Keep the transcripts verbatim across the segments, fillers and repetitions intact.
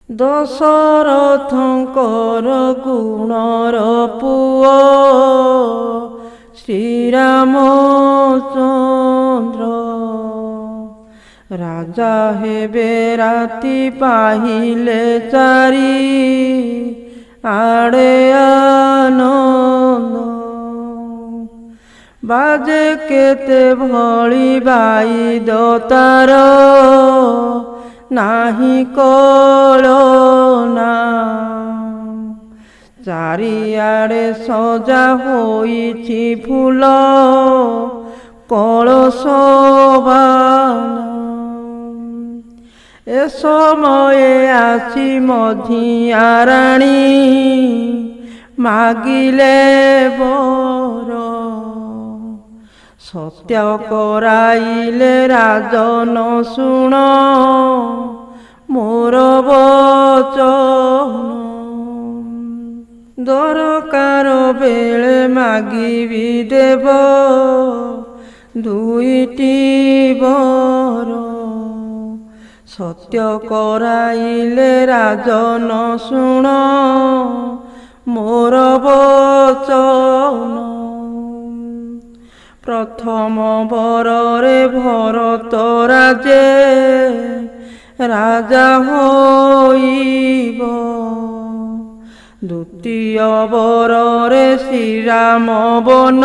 ଦଶରଥଙ୍କର ଗୁଣର ପୁଅ ଶ୍ରୀରାମଚନ୍ଦ୍ର ରାଜା ହେବେ ରାତି ପାହିଲେ ଚାରି ଆଡ଼େ ଆନନ୍ଦ ବାଜେ କେତେ ଭଳି ବାଇଦ ତାର ନାହିଁ କଳନା ଚାରିଆଡ଼େ ସଜା ହୋଇଛି ଫୁଲ କଳସବାନା ଏ ସମୟେ ଆସି ମଝିଆ ରାଣୀ ମାଗିଲେ ବର ସତ୍ୟ କରାଇଲେ ରାଜନ ଶୁଣ ମୋର ବଚନ ଦରକାର ବେଳେ ମାଗିବି ଦେବ ଦୁଇଟି ବର ସତ୍ୟ କରାଇଲେ ରାଜନ ଶୁଣ ମୋର ବଚନ ପ୍ରଥମ ବରରେ ଭରତ ରାଜେ ରାଜା ହୋଇବ ଦ୍ୱିତୀୟ ବରରେ ଶ୍ରୀରାମ ବନ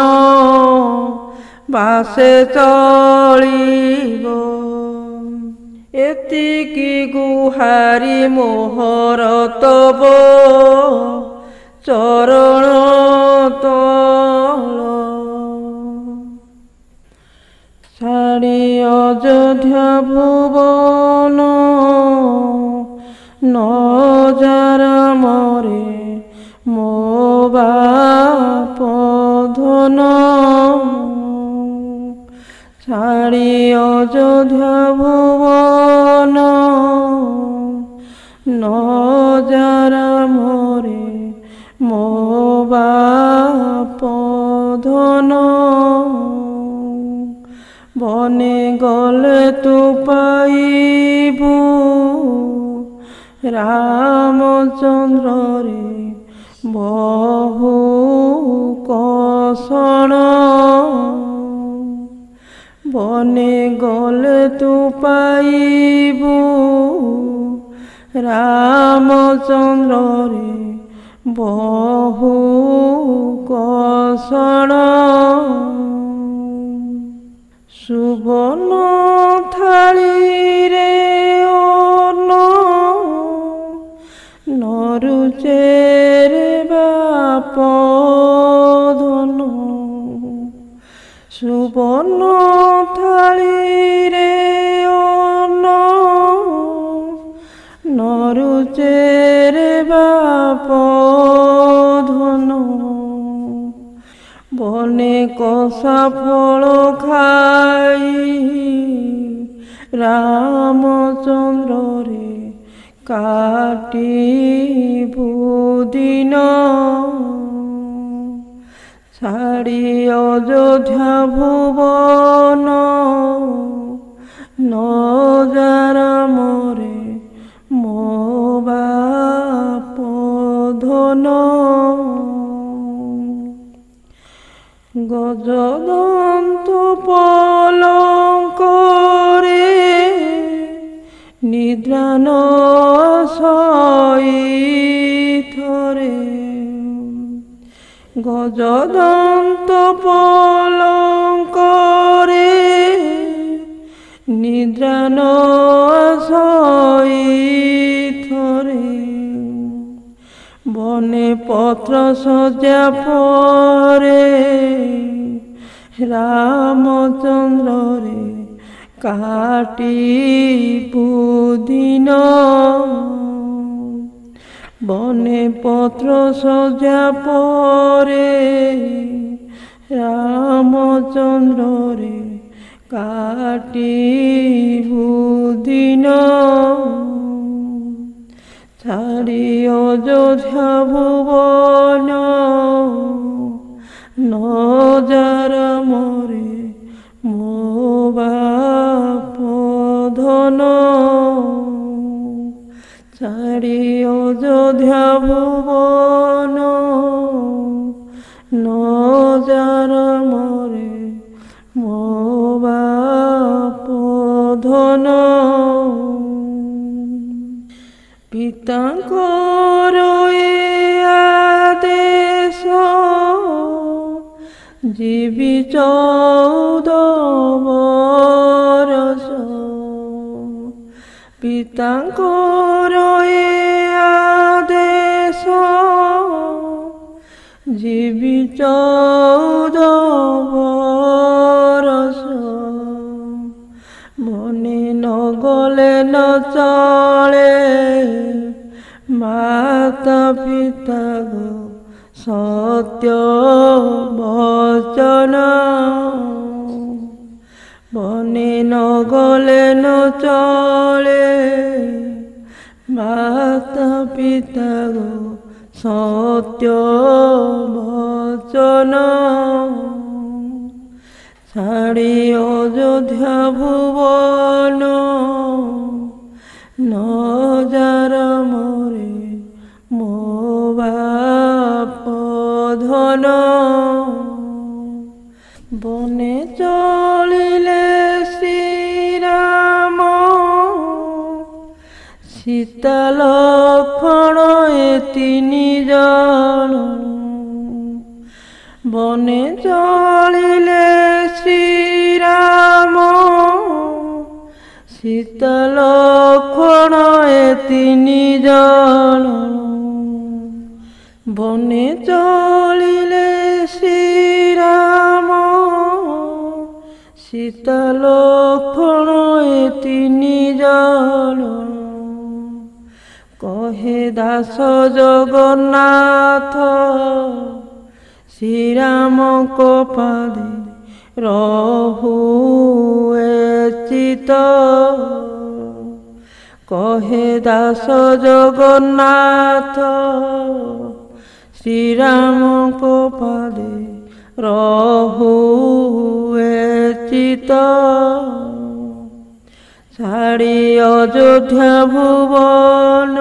ବାସେ ଚଳିବ ଏତିକି ଗୁହାରି ମୋହର ତବ ଚରଣ ତଳ ଛାଡ଼ି ଅଯୋଧ୍ୟା ଭୁବନ ନଜାର ମରେ ମୋ ବାପ ଧନ ଛାଡ଼ି ଅଯୋଧ୍ୟା ଭୁବନ ନଜାର ମରେ ମୋ ବାପ ଧନ ବନେ ଗଲେ ତୁ ପାଇବୁ ରାମଚନ୍ଦ୍ରରେ ବହୁ କଷଣ ବନେ ଗଲେ ତୁ ପାଇବୁ ରାମଚନ୍ଦ୍ରରେ ବହୁ କଷଣ ସୁବର୍ଣ୍ଣ ଥାଳିରେ ଅନ୍ନ ନରୁଚେରେ ବାପ ଧନ ସୁବର୍ଣ୍ଣ ଥାଳିରେ ଅନ୍ନ ନରୁଚେରେ ବାପ ଧନ ବନେ କଷା ଫଳ ଖାଇ ରାମଚନ୍ଦ୍ରରେ କାଟିବୁ ଦିନ ଛାଡ଼ି ଅଯୋଧ୍ୟା ଭୁବନ ନଜାର ମରେ ମୋ ବାପ ଧନ ଗଜଦନ୍ତ ପଲଙ୍କରେ ନିଦ୍ରା ନ ଶୋଇଥରେ ଗଜଦନ୍ତ ପଲଙ୍କରେ ନିଦ୍ରା ନ ଶୋଇଥରେ ବନେ ପତ୍ର ସଜା ପରେ ରାମଚନ୍ଦ୍ରରେ କାଟିବୁ ଦିନ ବନେ ପତ୍ର ସଜା ପରେ ରାମଚନ୍ଦ୍ରରେ କାଟିବୁ ଦିନ ଛାଡ଼ି ଅଯୋଧ୍ୟା ଭୁବନ ନଜାର ମରେ ମୋ ବାପ ଧନ। ছাড়ি অযোধ্যা ভুবন নজার মরে ମୋ ବାପ ଧନ ପିତାଙ୍କର ଏ ଆଦେଶ ଯିବି ଚଉଦ ବରଷ ପିତାଙ୍କର ଏ ଆଦେଶ ଯିବି ଚଉଦ ବରଷ ମନେ ନ ଗଲେ ନ ଚଳେ ମାତା ପିତା ଗୋ ସତ୍ୟ ବଚନ ମନେ ନ ଗଲେ ନ ଚଳେ ମାତା ପିତା ଗୋ ସତ୍ୟ ବଚନ ছাড়ি অযোধ্যা ভুবন নজার মরে ମୋ ବାପ ଧନ বনে চলিলে শ্রীরাম সীতা লক্ষ্মণ এ তিনি জন বনে চলিলে শ্রীরাম সীতা লক্ষ্মণ এ তিনি জন বনে চলিলে শ্রীরাম সীতা লক্ষ্মণ এ তিনি জন কহে দাস জগন্নাথ শ্রীরামଙ୍କ পাদে রহু চিত কহে দাস জগন্নাথ শ্রীরামଙ୍କ পাদে রহু চিত ছাড়ি অযোধ্যা ভুবন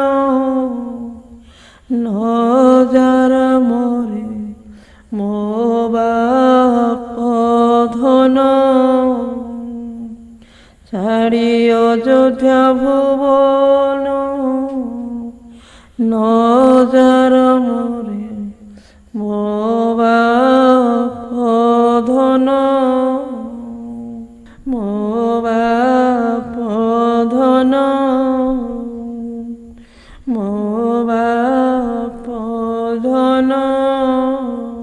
নজার মরে ମୋ ବାପ ଧନ ছাড়ি অযোধ্যা ভুবন নজার মরে ମୋ ବାପ ଧନ ମୋ ବାପ ଧନ ମୋ ବାପ ଧନ